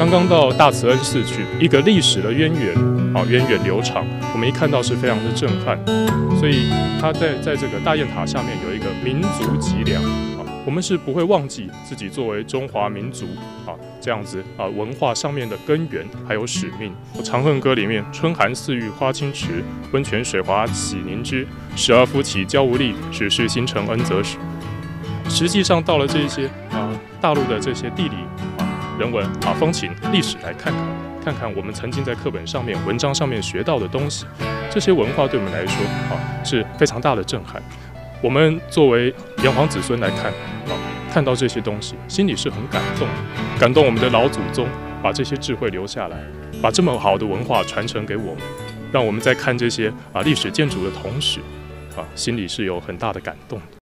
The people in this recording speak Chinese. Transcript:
刚刚到大慈恩寺去，一个历史的渊源源远流长，我们一看到是非常的震撼。所以它在这个大雁塔下面有一个民族脊梁我们是不会忘记自己作为中华民族这样子文化上面的根源还有使命。《长恨歌》里面春寒赐浴花清池，温泉水滑洗凝脂，时而夫妻交无力，始是新承恩泽时。实际上到了这些大陆的这些地理人文风情历史来看看我们曾经在课本上面文章上面学到的东西，这些文化对我们来说是非常大的震撼。我们作为炎黄子孙来看到这些东西，心里是很感动的，感动我们的老祖宗把这些智慧留下来，把这么好的文化传承给我们，让我们在看这些历史建筑的同时心里是有很大的感动的。